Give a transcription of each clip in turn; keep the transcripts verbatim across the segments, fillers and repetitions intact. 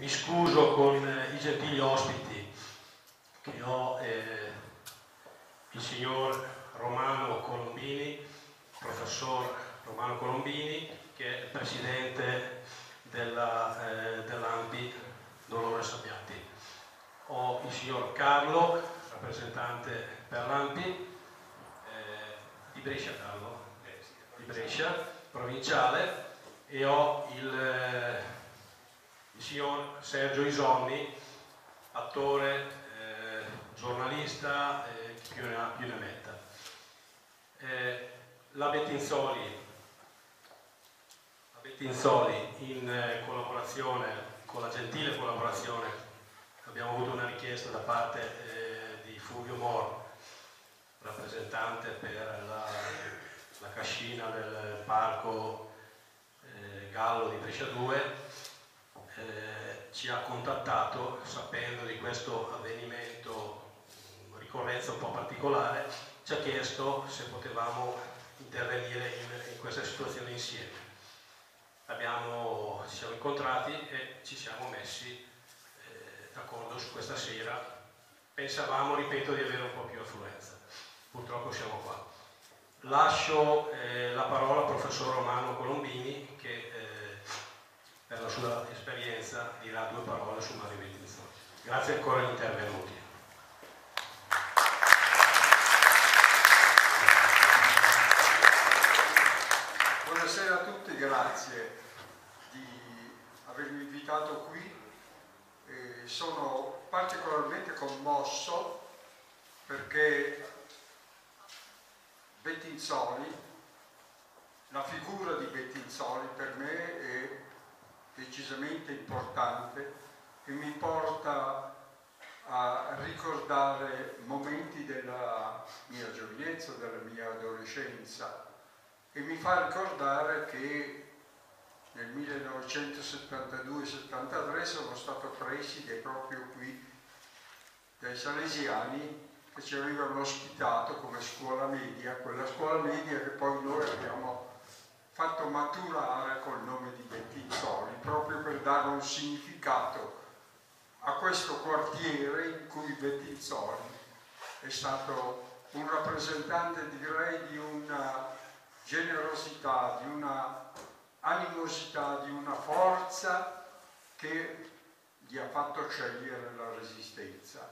mi scuso con i gentili ospiti che ho, eh, il signor Romano Colombini, professor Romano Colombini, che è il presidente della, eh, dell'A M P I Dolores Sabbiati. Ho il signor Carlo, rappresentante per l'A M P I eh, di Brescia, Carlo, eh, sì, di Brescia, provinciale, e ho il, eh, il signor Sergio Isonni, attore, eh, giornalista, eh, più ne ha più ne metta. Eh, la Bettinzoli, la Bettinzoli in eh, collaborazione, con la gentile collaborazione, abbiamo avuto una richiesta da parte eh, di Fulvio Moro, rappresentante per la, la cascina del parco eh, Gallo di Brescia due, eh, ci ha contattato sapendo di questo avvenimento, ricorrenza un po' particolare, ci ha chiesto se potevamo intervenire in, in questa situazione insieme. Abbiamo, ci siamo incontrati e ci siamo messi eh, d'accordo su questa sera. Pensavamo, ripeto, di avere un po' più affluenza. Purtroppo siamo qua. Lascio eh, la parola al professor Romano Colombini che eh, per la sua esperienza dirà due parole su Mario Bettinzoli. Grazie ancora agli intervenuti. Buonasera a tutti, grazie di avermi invitato qui. Eh, sono particolarmente commosso perché Bettinzoli, la figura di Bettinzoli per me è decisamente importante e mi porta a ricordare momenti della mia giovinezza, della mia adolescenza, e mi fa ricordare che nel millenovecentosettantadue settantatré sono stato preside proprio qui dai salesiani che ci avevano ospitato come scuola media, quella scuola media che poi noi abbiamo fatto maturare col nome di Bettinzoli, proprio per dare un significato a questo quartiere in cui Bettinzoli è stato un rappresentante, direi, di una generosità, di una animosità, di una forza che gli ha fatto scegliere la resistenza.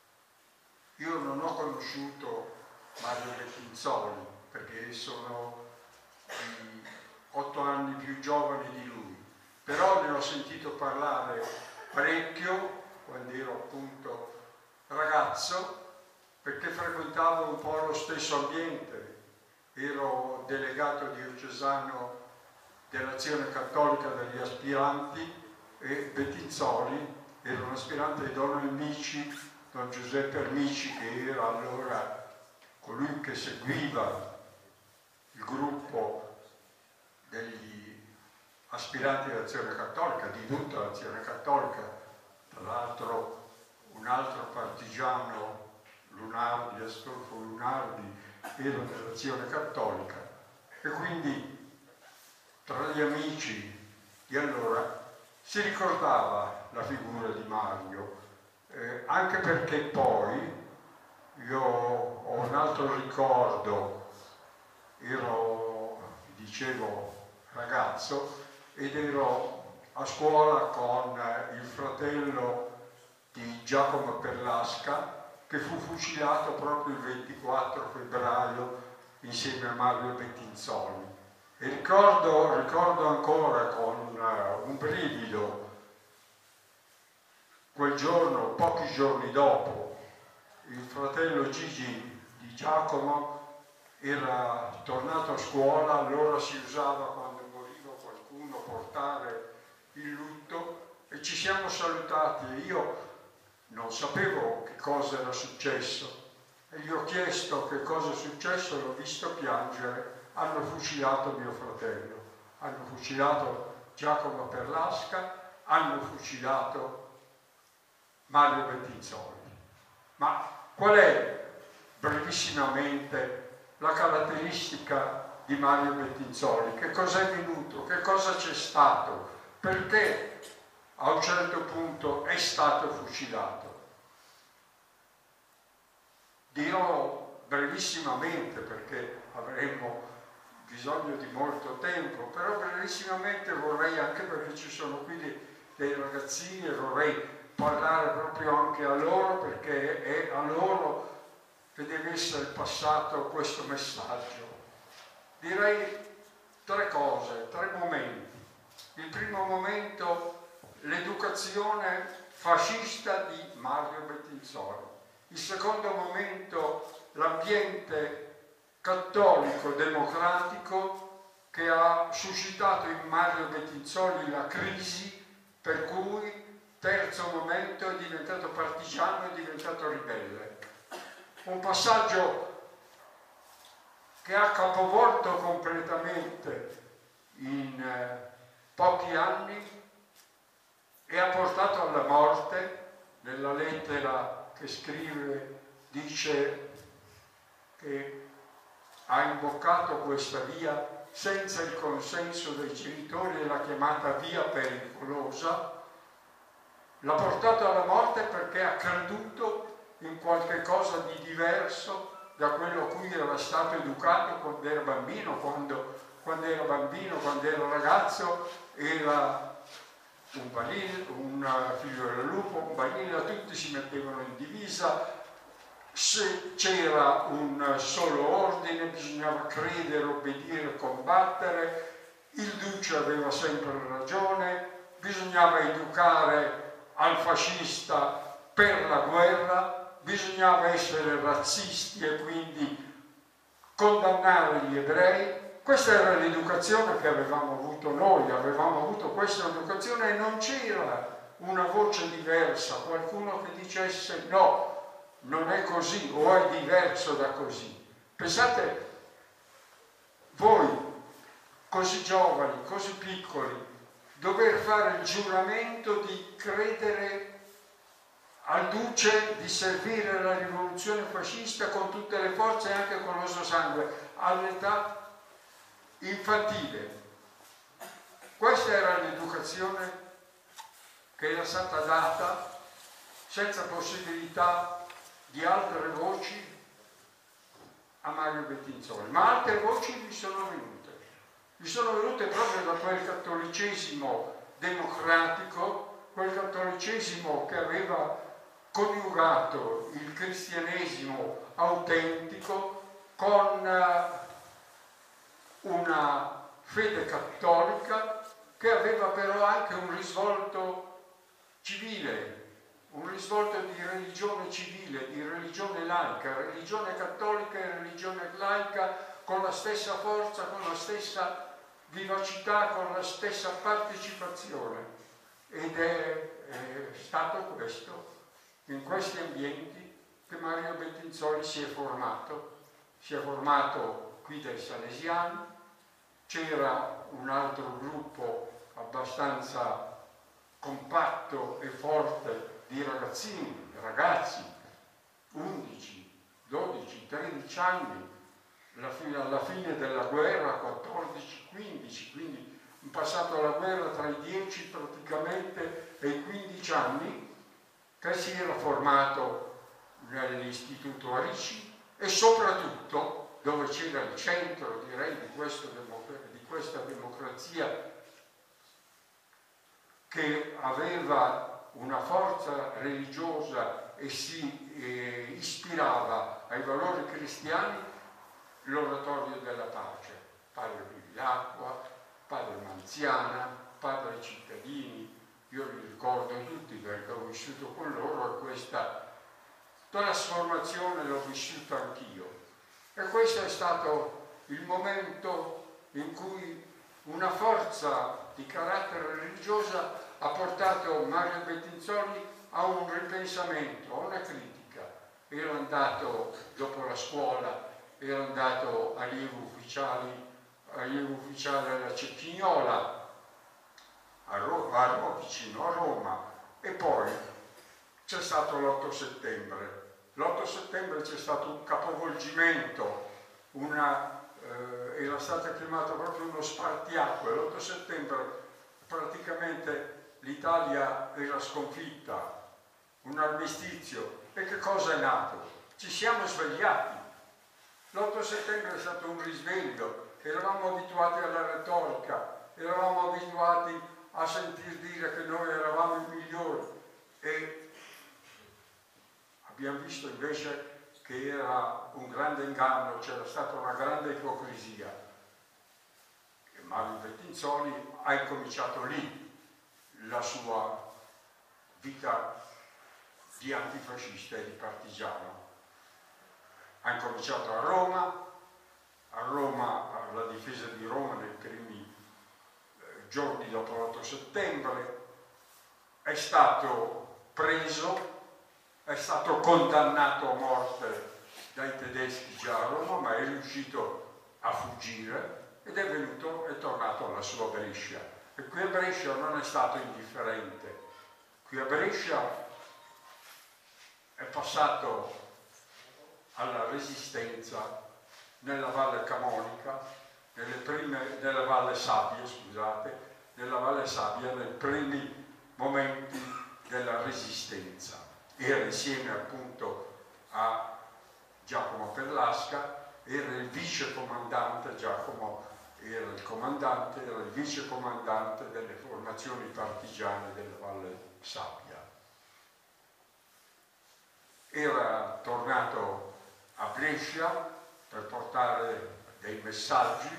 Io non ho conosciuto Mario Bettinzoli perché sono di otto anni più giovane di lui, però ne ho sentito parlare parecchio quando ero appunto ragazzo, perché frequentavo un po' lo stesso ambiente. Ero delegato diocesano dell'Azione Cattolica degli Aspiranti e Bettinzoli era un aspirante di Don Amici, Don Giuseppe Amici, che era allora colui che seguiva il gruppo degli aspiranti dell'Azione Cattolica, di tutta l'Azione Cattolica, tra l'altro un altro partigiano, Lunardi, Astolfo Lunardi, era dell'Azione Cattolica, e quindi tra gli amici di allora si ricordava la figura di Mario, eh, anche perché poi io ho un altro ricordo, ero, dicevo, ragazzo ed ero a scuola con il fratello di Giacomo Perlasca, che fu fucilato proprio il ventiquattro febbraio insieme a Mario Bettinzoli. E ricordo, ricordo ancora con uh, un brivido quel giorno, pochi giorni dopo, il fratello Gigi di Giacomo era tornato a scuola. Allora si usava, quando moriva qualcuno, portare il lutto, e ci siamo salutati e io non sapevo che cosa era successo e gli ho chiesto che cosa è successo, l'ho visto piangere. Hanno fucilato mio fratello, hanno fucilato Giacomo Perlasca, hanno fucilato Mario Bettinzoli. Ma qual è, brevissimamente, la caratteristica di Mario Bettinzoli? Che cosa è venuto? Che cosa c'è stato? Perché a un certo punto è stato fucilato. Dirò brevissimamente, perché avremmo bisogno di molto tempo, però brevissimamente vorrei, anche perché ci sono qui dei, dei ragazzini, e vorrei parlare proprio anche a loro, perché è a loro che deve essere passato questo messaggio. Direi tre cose, tre momenti. Il primo momento, l'educazione fascista di Mario Bettinzoli. Il secondo momento, l'ambiente cattolico democratico che ha suscitato in Mario Bettinzoli la crisi, per cui terzo momento è diventato partigiano, è diventato ribelle. Un passaggio che ha capovolto completamente in eh, pochi anni e ha portato alla morte. Nella lettera che scrive dice che ha imboccato questa via senza il consenso dei genitori e l'ha chiamata via pericolosa. L'ha portato alla morte perché ha creduto in qualche cosa di diverso da quello a cui era stato educato quando era bambino, quando, quando era bambino, quando era ragazzo, era un balilla, un figlio del lupo, un balilla, tutti si mettevano in divisa, se c'era un solo ordine bisognava credere, obbedire, combattere, il duce aveva sempre ragione, bisognava educare al fascista per la guerra, bisognava essere razzisti e quindi condannare gli ebrei. Questa era l'educazione che avevamo avuto noi, avevamo avuto questa educazione e non c'era una voce diversa, qualcuno che dicesse no, non è così o è diverso da così. Pensate, voi così giovani, così piccoli, dover fare il giuramento di credere al duce, di servire la rivoluzione fascista con tutte le forze e anche con lo suo sangue, all'età infantile. Questa era l'educazione che era stata data senza possibilità di altre voci a Mario Bettinzoli, ma altre voci gli sono venute. Gli sono venute proprio da quel cattolicesimo democratico, quel cattolicesimo che aveva coniugato il cristianesimo autentico con una fede cattolica che aveva però anche un risvolto civile, un risvolto di religione civile, di religione laica, religione cattolica e religione laica con la stessa forza, con la stessa vivacità, con la stessa partecipazione. Ed è, è stato questo, in questi ambienti, che Mario Bettinzoli si è formato. Si è formato qui dai Salesiani. C'era un altro gruppo abbastanza compatto e forte di ragazzini, ragazzi, undici, dodici, tredici anni, alla fine, alla fine della guerra, quattordici, quindici, quindi in passato alla guerra tra i dieci praticamente e i quindici anni, che si era formato nell'istituto Arici e soprattutto dove c'era il centro, direi, di, questo di questa democrazia che aveva una forza religiosa e si eh, ispirava ai valori cristiani, l'oratorio della pace. Padre Bevilacqua, Padre Manziana, Padre Cittadini, io li ricordo tutti perché ho vissuto con loro e questa trasformazione l'ho vissuta anch'io. E questo è stato il momento in cui una forza di carattere religiosa ha portato Mario Bettinzoli a un ripensamento, a una critica. Era andato dopo la scuola, era andato allievo ufficiale, allievo ufficiale alla Cecchignola, a Roma, a Roma, vicino a Roma, e poi c'è stato l'otto settembre. L'otto settembre c'è stato un capovolgimento, una, eh, era stato chiamato proprio uno spartiacque. L'otto settembre praticamente l'Italia era sconfitta, un armistizio. E che cosa è nato? Ci siamo svegliati. L'otto settembre è stato un risveglio, eravamo abituati alla retorica, eravamo abituati a sentir dire che noi eravamo i migliori e abbiamo visto invece che era un grande inganno, c'era stata una grande ipocrisia. E Mario Bettinzoli ha incominciato lì la sua vita di antifascista e di partigiano. Ha incominciato a Roma, a Roma, alla difesa di Roma nei primi eh, giorni dopo l'otto settembre, è stato preso, è stato condannato a morte dai tedeschi già a Roma, ma è riuscito a fuggire ed è venuto, è tornato alla sua Brescia. E qui a Brescia non è stato indifferente. Qui a Brescia è passato alla Resistenza nella Valle Camonica, nelle prime, nella Valle Sabbia, scusate, nella Valle Sabbia nei primi momenti della Resistenza. Era insieme appunto a Giacomo Perlasca, era il vice comandante, Giacomo era il comandante, era il vice comandante delle formazioni partigiane della Valle Sabbia. Era tornato a Brescia per portare dei messaggi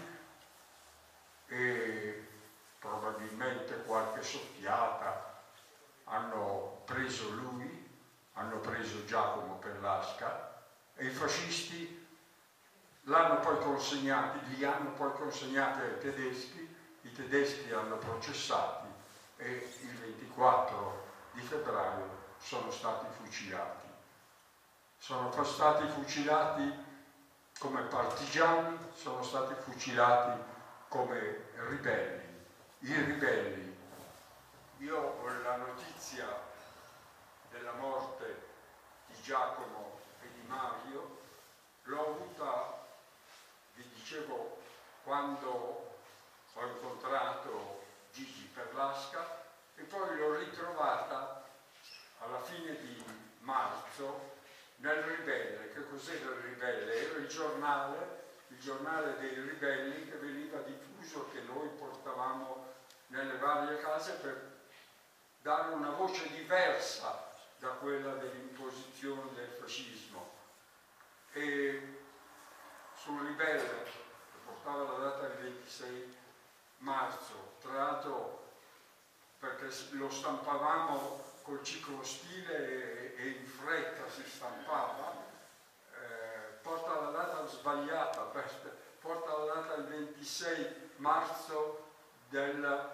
e probabilmente qualche soffiata hanno preso lui, hanno preso Giacomo Perlasca e i fascisti l'hanno poi consegnati, li hanno poi consegnati ai tedeschi, i tedeschi li hanno processati e il ventiquattro di febbraio sono stati fucilati. Sono stati fucilati come partigiani, sono stati fucilati come ribelli. I ribelli, io ho la notizia della morte di Giacomo e di Mario, l'ho avuta, vi dicevo, quando ho incontrato Gigi Perlasca e poi l'ho ritrovata alla fine di marzo nel Ribelle. Che cos'era il Ribelle? Era il giornale, il giornale dei ribelli che veniva diffuso, che noi portavamo nelle varie case per dare una voce diversa da quella dell'imposizione del fascismo. E sul Ribelle, che portava la data del ventisei marzo, tra l'altro perché lo stampavamo col ciclostile e, e in fretta si stampava, eh, porta la data sbagliata, porta la data del ventisei marzo del,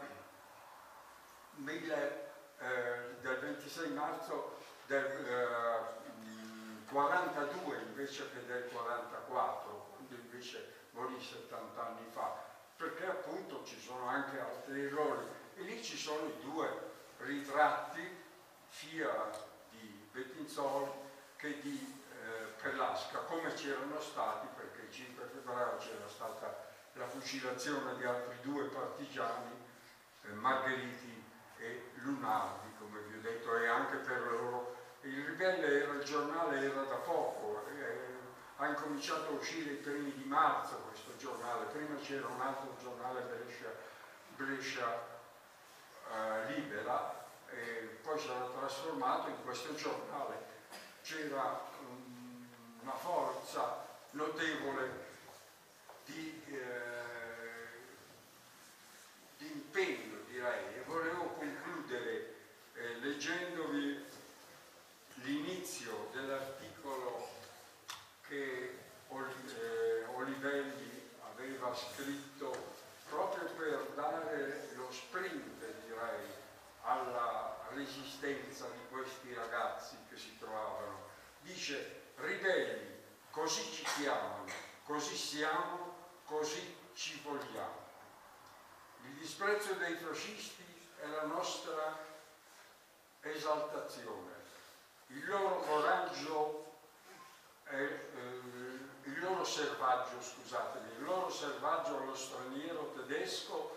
mille, eh, del ventisei marzo del eh, quarantadue invece che del quarantaquattro, quando invece morì settanta anni fa, perché appunto ci sono anche altri errori e lì ci sono i due ritratti sia di Bettinzoli che di eh, Perlasca, come c'erano stati, perché il cinque febbraio c'era stata la fucilazione di altri due partigiani, eh, Margheriti e Lunardi, come vi ho detto, e anche per loro. Il Ribelle era il giornale, era da poco, eh, ha incominciato a uscire i primi di marzo questo giornale, prima c'era un altro giornale, Brescia, Brescia eh, Libera, e poi si era trasformato in questo giornale. C'era um, una forza notevole di, eh, di impegno, direi, e volevo concludere eh, leggendovi l'inizio dell'articolo che eh, Olivelli aveva scritto proprio per dare lo sprint, direi, alla resistenza di questi ragazzi che si trovavano. Dice: ribelli, così ci chiamano, così siamo, così ci vogliamo. Il disprezzo dei fascisti è la nostra esaltazione, il loro coraggio è eh, il loro servaggio, scusatemi, il loro servaggio allo straniero tedesco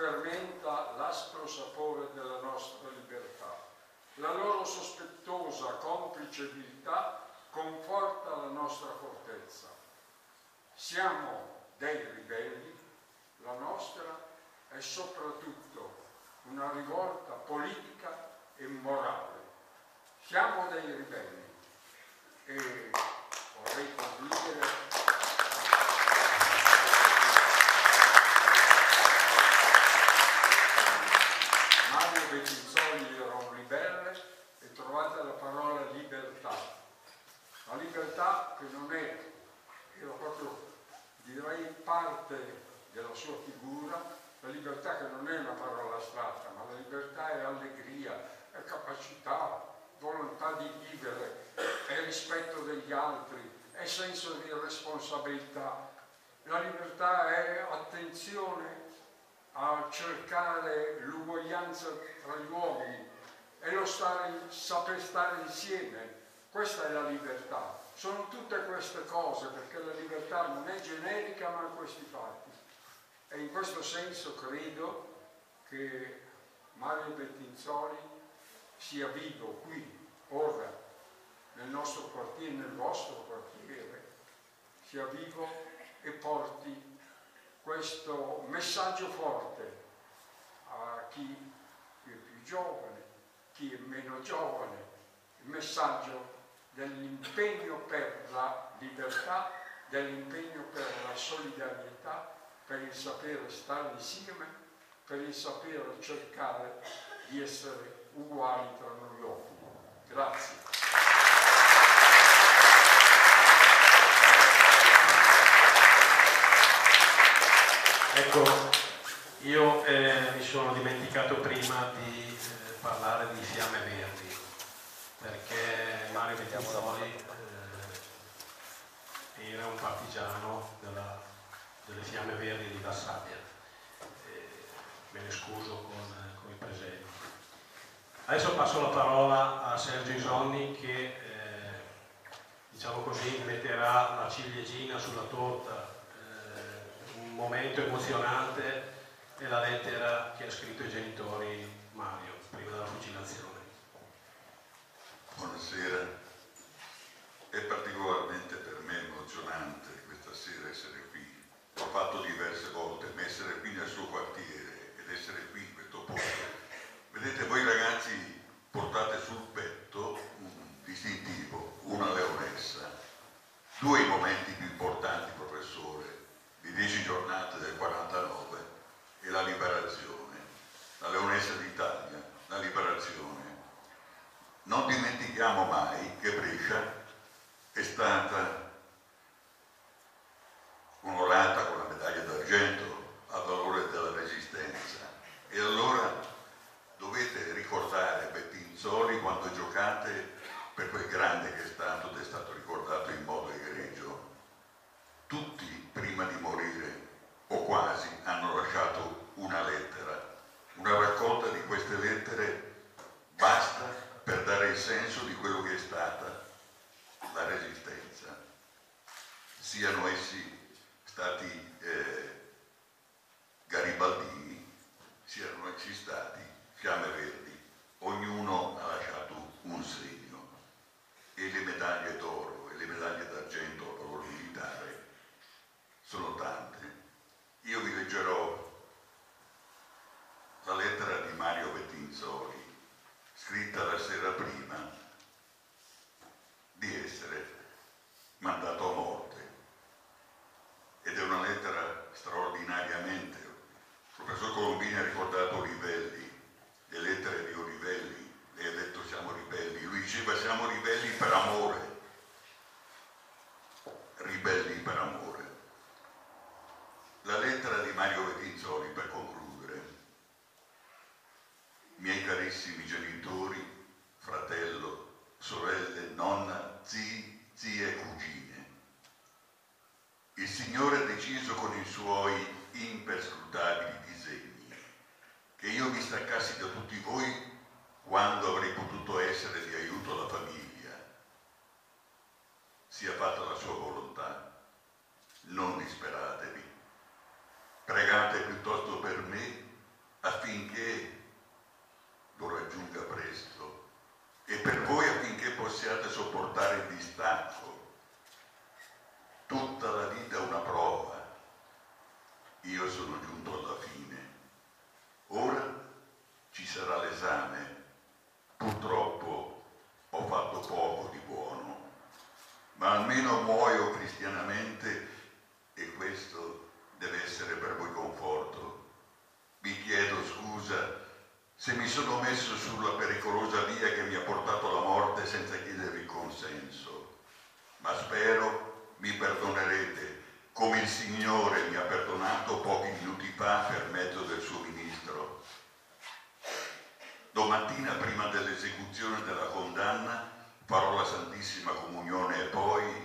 fermenta l'aspro sapore della nostra libertà. La loro sospettosa complice viltà conforta la nostra fortezza. Siamo dei ribelli, la nostra è soprattutto una rivolta politica e morale. Siamo dei ribelli e vorrei concludere Mario Bettizzoli era un ribelle e trovate la parola libertà. La libertà che non è, era proprio direi parte della sua figura, la libertà che non è una parola astratta, ma la libertà è allegria, è capacità, volontà di vivere, è rispetto degli altri, è senso di responsabilità. La libertà è attenzione a cercare l'uguaglianza tra gli uomini, è lo stare, saper stare insieme. Questa è la libertà. Sono tutte queste cose, perché la libertà non è generica ma ha questi fatti. E in questo senso credo che Mario Bettizzoli sia vivo qui, ora, nel nostro quartiere, nel vostro quartiere, sia vivo e porti questo messaggio forte a chi è più giovane, chi è meno giovane, il messaggio dell'impegno per la libertà, dell'impegno per la solidarietà, per il sapere stare insieme, per il sapere cercare di essere uguali tra noi uomini. Grazie. Ecco, io eh, mi sono dimenticato prima di eh, parlare di Fiamme Verdi, perché Mario Bettizzoli eh, era un partigiano della, delle Fiamme Verdi di Varsavia. Eh, me ne scuso con, con i presenti. Adesso passo la parola a Sergio Isonni che, eh, diciamo così, metterà la ciliegina sulla torta. Un momento emozionante è la lettera che ha scritto ai genitori Mario prima della fucilazione. Buonasera, è particolarmente per me emozionante questa sera essere qui. L'ho fatto diverse volte, ma essere qui nel suo quartiere ed essere qui in questo posto. Vedete, voi ragazzi portate sul petto un distintivo, una leonessa. Due i momenti più importanti, professore, di dieci giornate del quarantanove e la liberazione, la leonessa d'Italia, la liberazione. Non dimentichiamo mai che Brescia è stata onorata con la medaglia d'argento al valore della resistenza e allora dovete ricordare Bettizzoli quando giocate per quel grande che è stato ed è stato ricordato in modo egregio. Tutti prima di morire, o quasi, hanno lasciato una lettera. Una raccolta di queste lettere basta per dare il senso di quello che è stata la resistenza. Siano essi stati eh, garibaldini, siano essi stati Fiamme Verdi, ognuno ha lasciato un segno. E le medaglie d'oro e le medaglie d'argento al valore militare sono tante. Io vi leggerò la lettera di Mario Bettizzoli, scritta la sera prima di essere mandato a morte. Ed è una lettera straordinariamente. Il professor Colombini ha ricordato Orivelli, le lettere di Orivelli. Lei ha detto siamo ribelli. Lui diceva siamo ribelli per amore. Ribelli per amore. La lettera di Mario Bettizzoli, per concludere. Miei carissimi genitori, fratelli, se mi sono messo sulla pericolosa via che mi ha portato alla morte senza chiedervi consenso, ma spero mi perdonerete come il Signore mi ha perdonato pochi minuti fa per mezzo del suo ministro. Domattina, prima dell'esecuzione della condanna, farò la Santissima Comunione e poi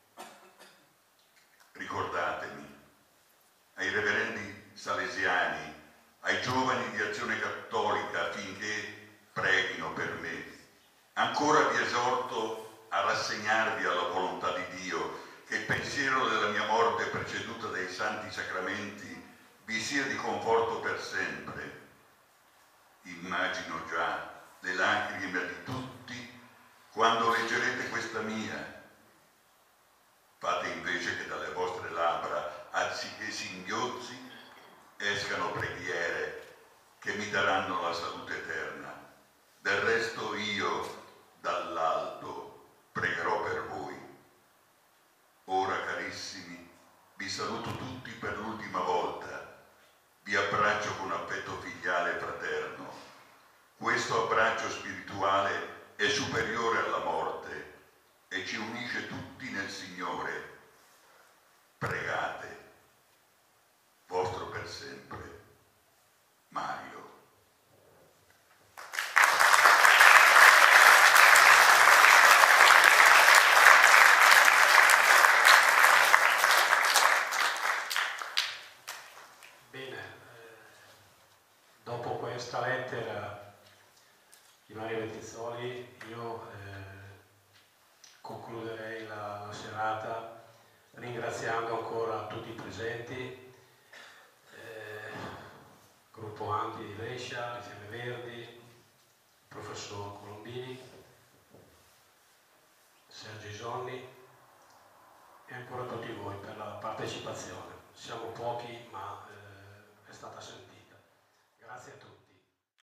ricordatemi, ai reverendi salesiani, ai giovani di Azione Cattolica affinché preghino per me. Ancora vi esorto a rassegnarvi alla volontà di Dio, che il pensiero della mia morte preceduta dai santi sacramenti vi sia di conforto per sempre. Immagino già le lacrime di tutti quando leggerete questa mia. Fate invece che dalle vostre labbra, anziché singhiozzi, escano preghiere che mi daranno la salute eterna. Del resto io, dall'alto, pregherò per voi. Ora, carissimi, vi saluto tutti per l'ultima volta. Vi abbraccio con affetto filiale e fraterno. Questo abbraccio spirituale è superiore alla morte e ci unisce tutti nel Signore. Pregate. Vostro per sempre, Mario. Bene, eh, dopo questa lettera di Mario Bettizzoli io eh, concluderei la, la serata ringraziando ancora tutti i presenti, Gruppo Anti di Brescia, le Fiamme Verdi, il professor Colombini,